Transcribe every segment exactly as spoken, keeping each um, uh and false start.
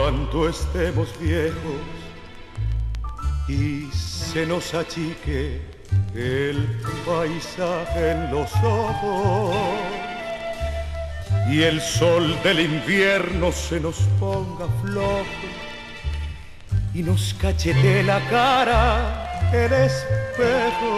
Cuando estemos viejos y se nos achique el paisaje en los ojos y el sol del invierno se nos ponga flojo y nos cachetee la cara el espejo.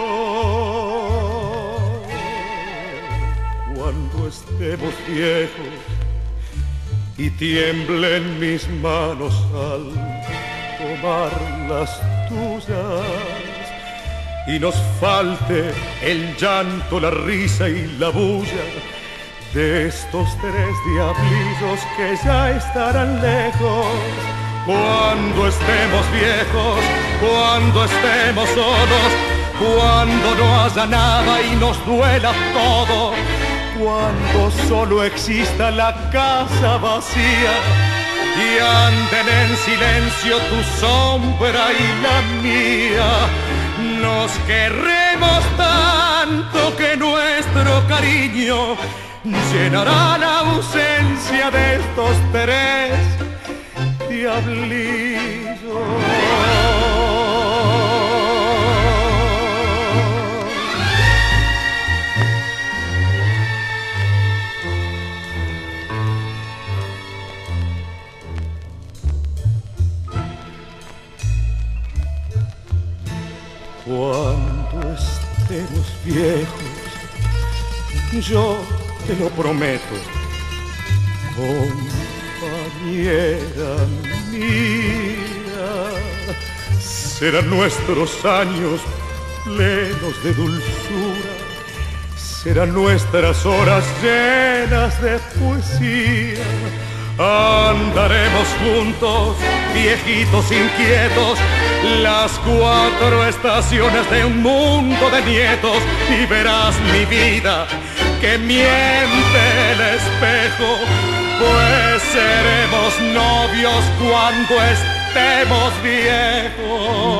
Cuando estemos viejos y tiemblen mis manos al tomar las tuyas y nos falte el llanto, la risa y la bulla de estos tres diablillos que ya estarán lejos. Cuando estemos viejos, cuando estemos solos, cuando no haya nada y nos duela todo, cuando solo exista la casa vacía y anden en silencio tu sombra y la mía, nos querremos tanto que nuestro cariño llenará la ausencia de estos tres diablillos. Cuando estemos viejos, yo te lo prometo, compañera mía, serán nuestros años plenos de dulzura, serán nuestras horas llenas de poesía. Andaremos juntos, viejitos inquietos, las cuatro estaciones de un mundo de nietos, y verás mi vida que miente el espejo, pues seremos novios cuando estemos viejos.